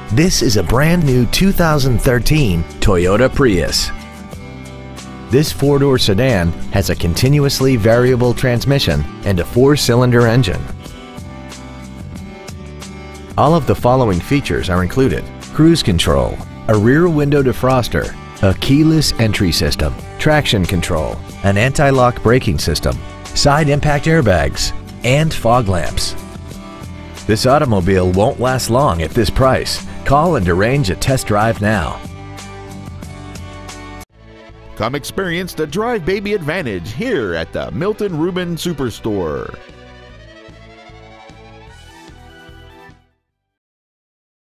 This is a brand new 2013 Toyota Prius. This four-door sedan has a continuously variable transmission and a four-cylinder engine. All of the following features are included: cruise control, a rear window defroster, a keyless entry system, traction control, an anti-lock braking system, side impact airbags, and fog lamps. This automobile won't last long at this price. Call and arrange a test drive now. Come experience the Drive Baby Advantage here at the Milton Ruben Superstore.